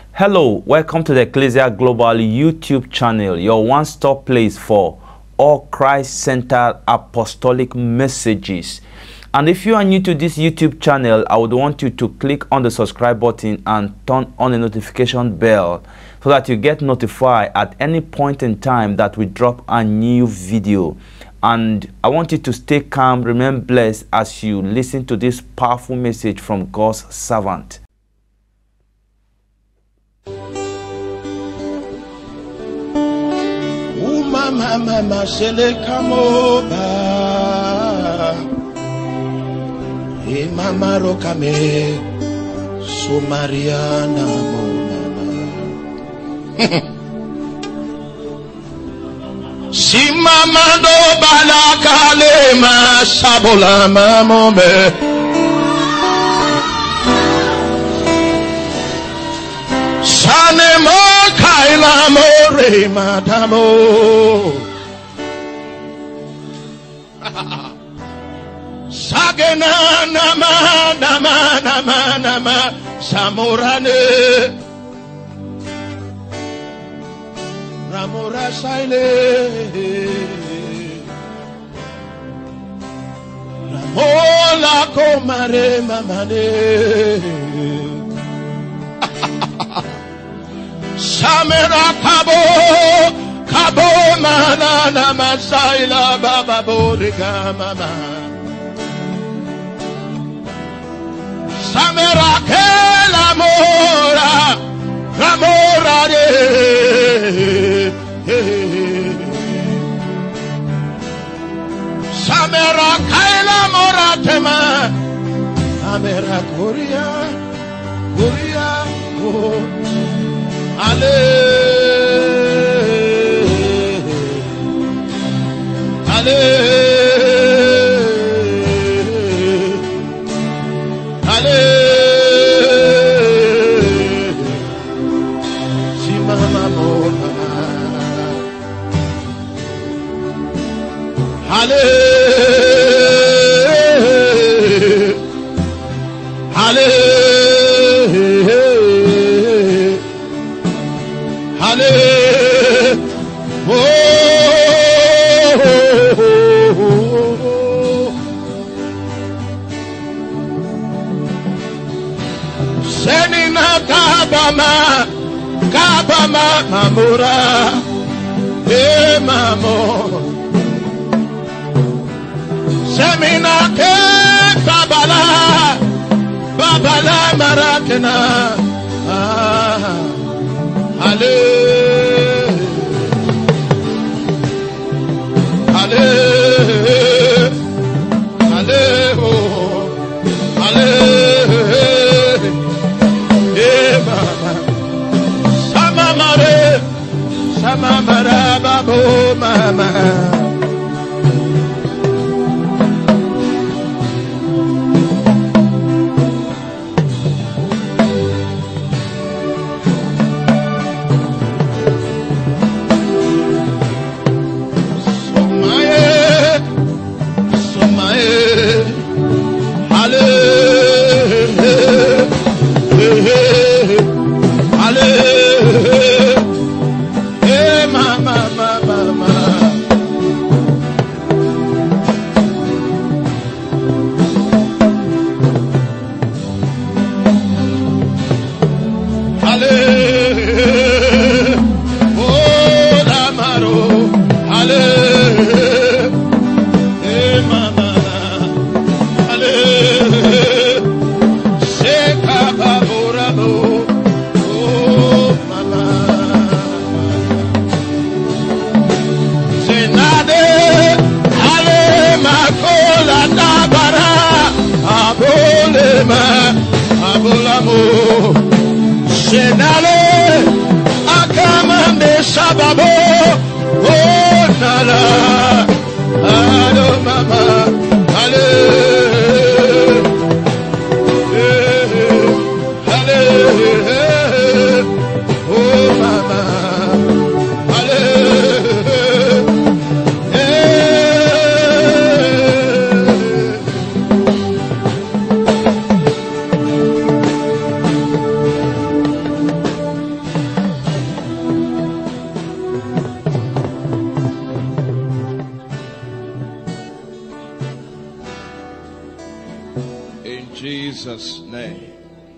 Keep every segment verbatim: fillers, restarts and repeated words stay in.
Hello, welcome to the Ecclesia Global YouTube channel, your one-stop place for all Christ-centered apostolic messages. And if you are new to this YouTube channel, I would want you to click on the subscribe button and turn on the notification bell so that you get notified at any point in time that we drop a new video. And I want you to stay calm, remain blessed as you listen to this powerful message from God's servant. Mama mama sele kamoba e mama rokame so Mariana mama si mama do balakale ma sabola mamome sane mo kaila more madamo sagena nama nama nama nama samurane ramura saile ramola komare mamane Samera kabo kabo mana na masaila baba borika mama Samera kela mora ramora de Samera kela mora tema Samera korea korea oh Ale, ale, ale, si mama mona, ale, ale. Senina kabama kabama mamura e mamo Semina ke kabala babala marakena ah ale ale ale oh ale Sama mare, sama mara babo mama. Somae, somae, ale. Senale akamande sababo oh nala ado mama ale ale oh mama ale Jesus' name.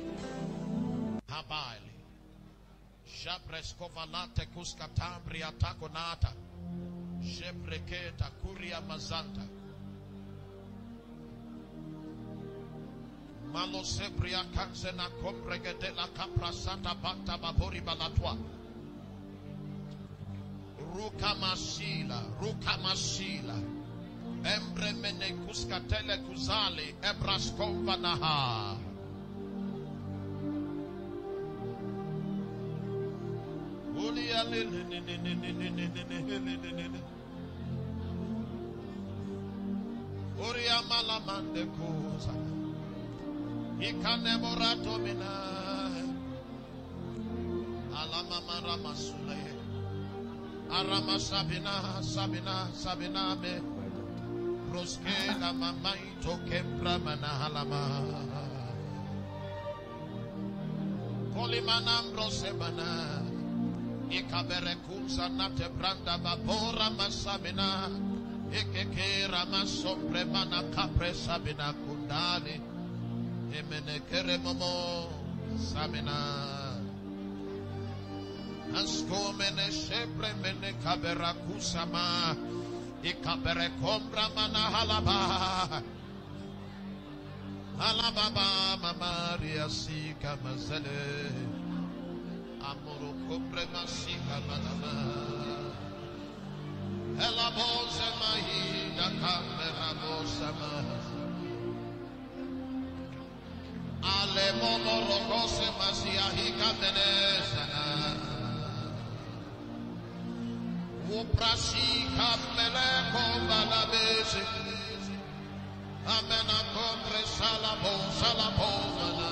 Habali. Jabreskovalate kuskatambria takonata. Jebreketa kuria mazanta. Malo sebria kanzena kompregede la capra santa bata babori balatwa. Ruka masila, ruka masila. Embre mene kuskatele kuzali ebraskomva naha. Ulia lele ne ne ne ne ne ne ne ne ne ne. Uria malamande kuza. Ikane morato mina. Alama mara masule. Arama sabina sabina sabina me. Roske la mamai tokembra manahalama. Polimanam brosebana. Ikabere kunza nate branda babora masamina. Ikekera masombre mana kapre sabina kundali. Emene kere momo samina. Asko mene shebre mene kabera kusama. Ikabere kombra mana halaba. Halababa mamaria sika mazele. Amoro kobre masika manama. Ela boze mahi da kamera bosama. Ale momo rokose masia hikatenesana. Uprasi kamele kombala bese. Amena kombre salabo salabo mana.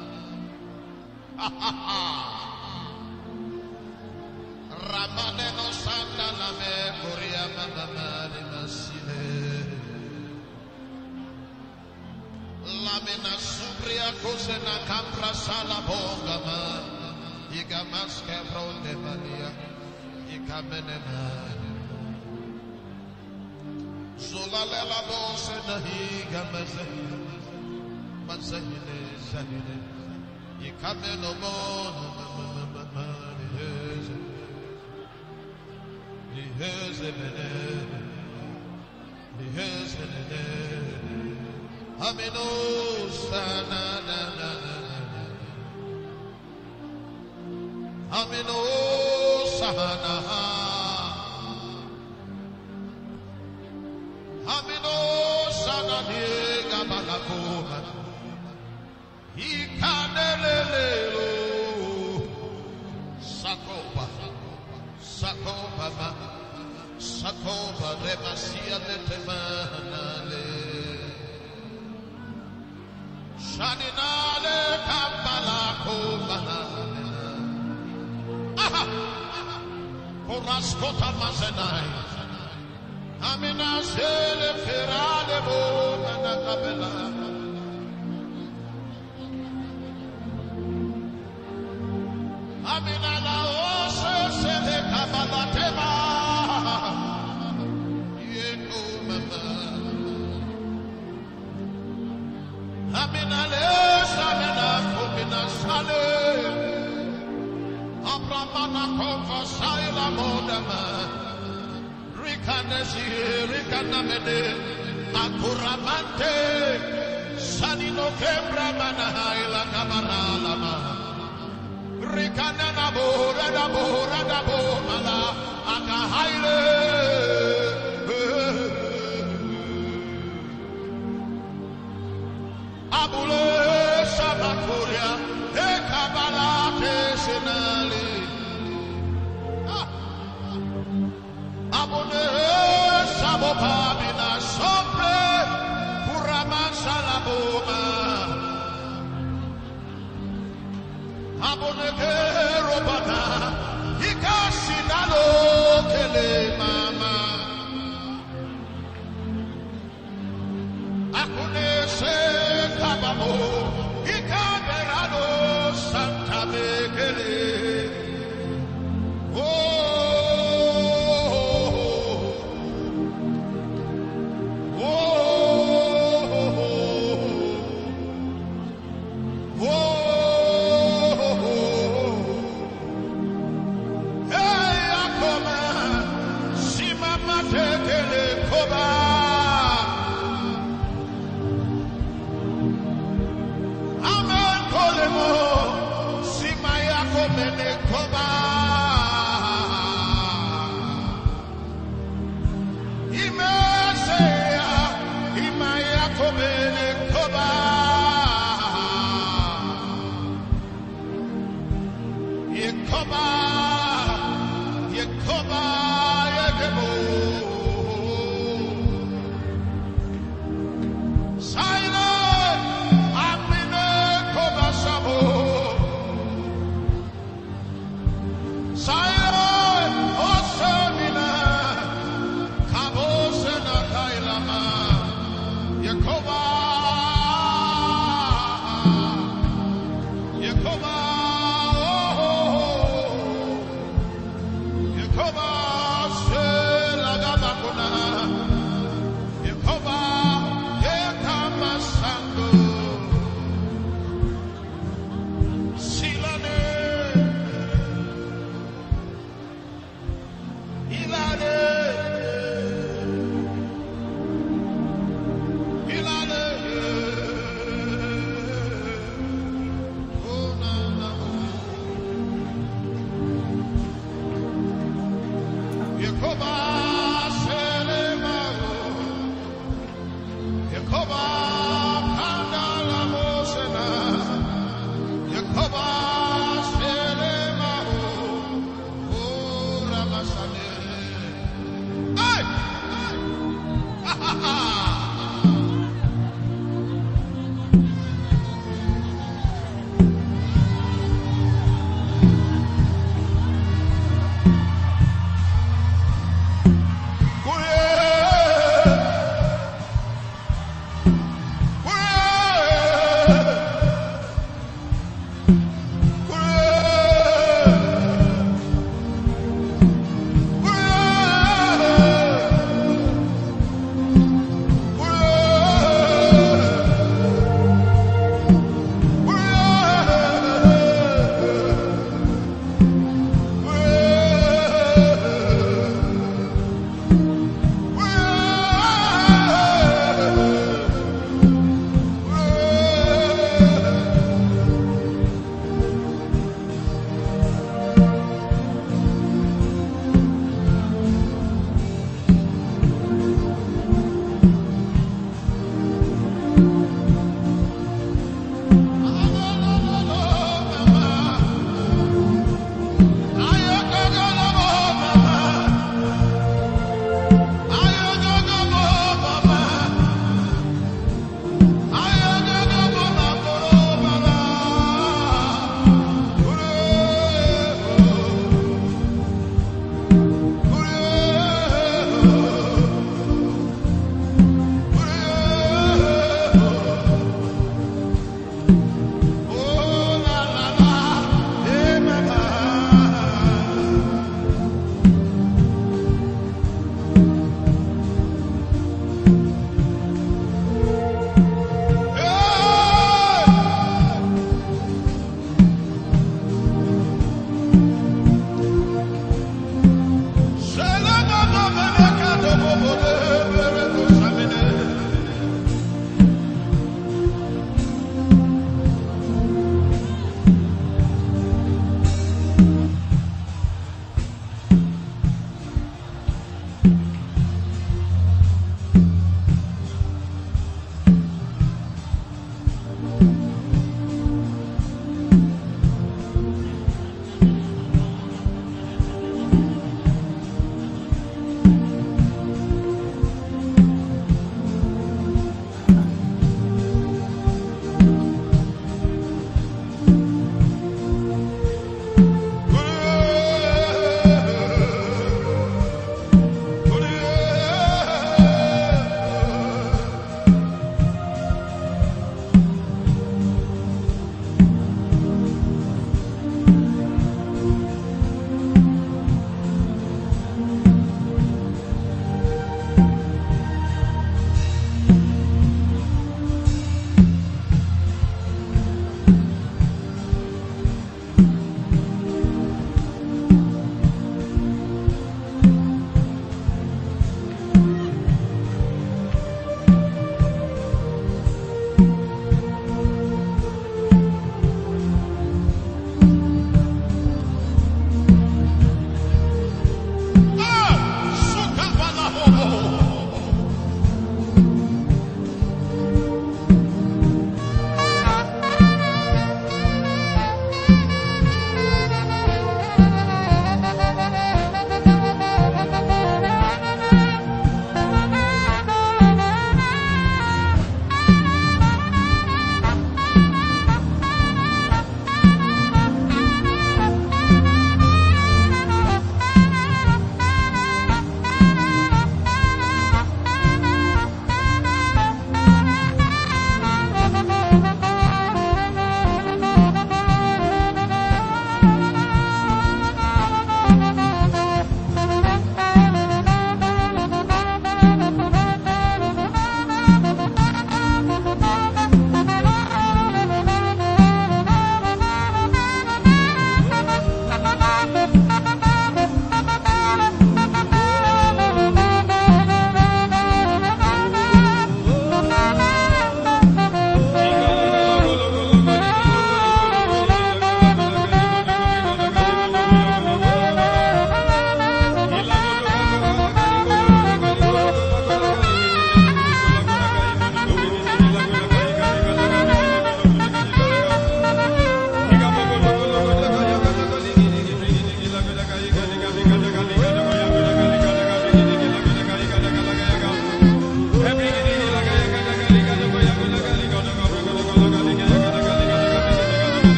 Ha ha ha. Ramane no sanda la me koria mama ni masile. Lamena subria kose na kampra sala bonga ma. Iga maske bronde mania. Iga menema. Zola lela bose na higa mazahile. Mazahile zahile. Iga menomo mama mama ni Amino sana na na na Amino sana Amino sana ni gabalakoma Ikanelelo Sakoba Sakoba Sakoba Remasia Letemanale Shaninale Kambalako Aha Koraskota Mazenai Amina Sele Ferale Bo Manakabela Amina la ose Sele Kabalatema Aminale samina kumina sale Abramana kova saila modama Rikanesi rikanamene Akuramante Sanino kembra mana haila kamaralama Rikanana bora da bora da bomala Akahaile Abule Sabakuria, Ekabalate Senali. Abune Sabopabina Sopre, Puraman Salaboma. Abune Robana, Ikasinalo Kele Mama. Akune Se. Ikaberano Santa Megele. Oh, oh, oh, Yekoba,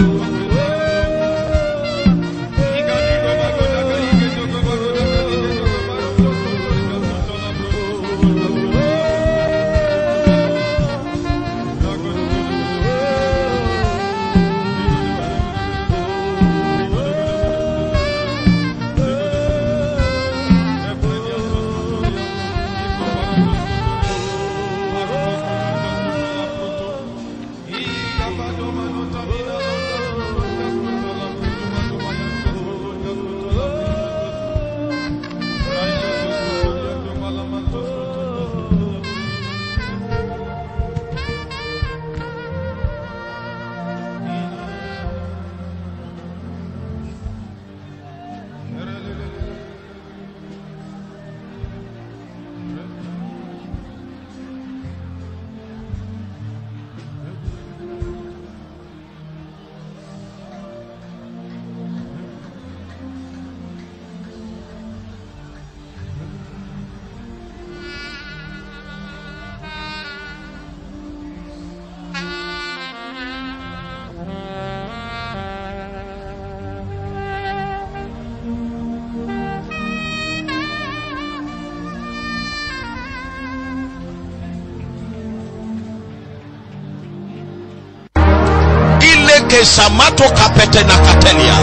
Ke samato kapete na katelia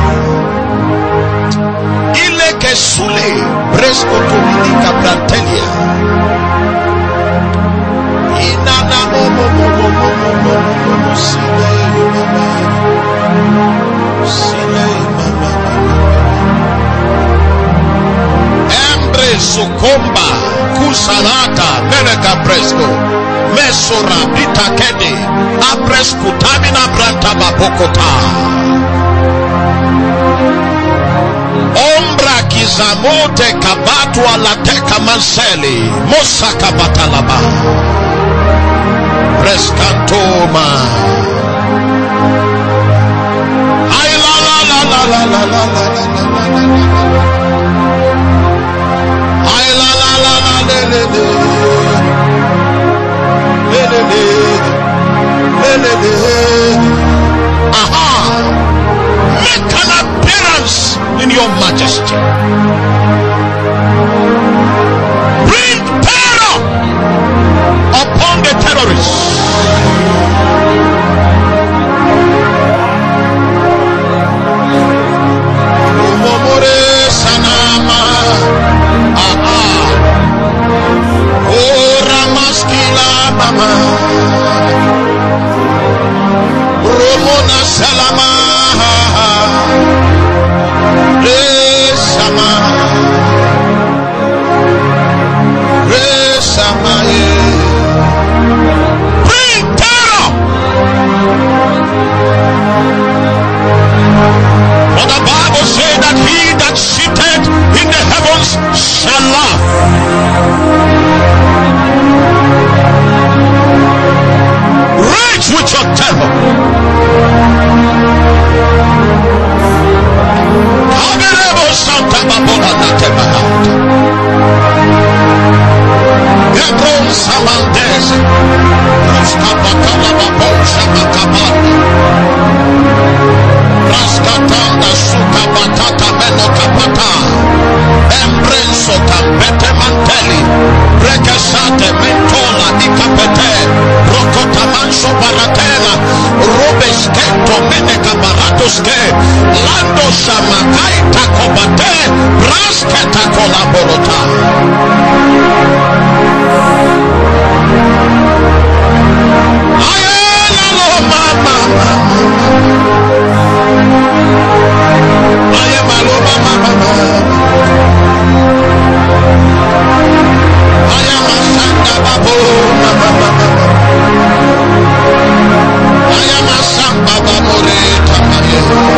ile ke sule bresko to milika brantelia inana mo mo mo mo mo mo mo mo sile mama sile mama embre sukomba kusalata meneka bresko mesora bitakede apres kutamina branta babokota ombra kizamote kabatu alateka manseli mosaka batalaba preskantoma ay la la la la la la la la ay la la la la le le le le le le. Aha! Make an appearance in your majesty. Bring terror upon the terrorists. Umomore sanama. Aha! Oh, Ramaskila mama. Romona salama resama resama bring terror. For the Bible says that he that sitteth in the heavens shall laugh. Rage with your terror. Haberebo Santa Babola Natemahat. Hebron Samandes. Raskapatala Babon Shamakabat. Raskatanda Sukabatata Menokapata. Embrenso Campete Manteli. Brekesate Mentola Ikapete. Rokotamanso Baratela. Robesketo Meneka Baratoske. Lando Shamakai Takobate. Brasketa Kolaborota. Ayala lo mama. Ayama lo mama. Ayama Santa Babo mama. Ayama Samba Babore Tamaye.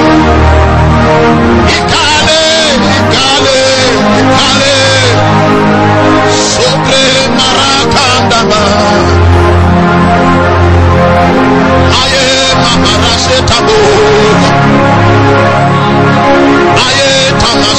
Ikale, ikale, ikale. Sobre Marakandama. Aye Mamarase Tabo. Aye Tama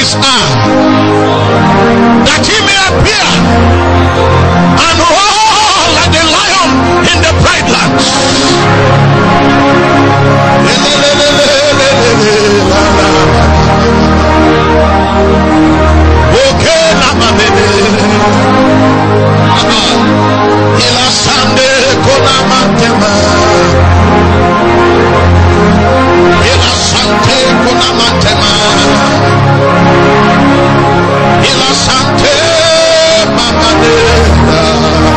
eyes are, that he may appear and roar like the lion in the bright lands. Okay, Ila Sande Konamantema, Ila Sante Konamantema, Ila Sante Mamadena.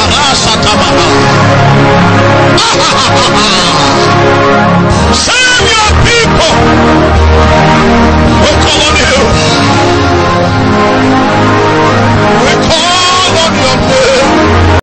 Rasa Tamama.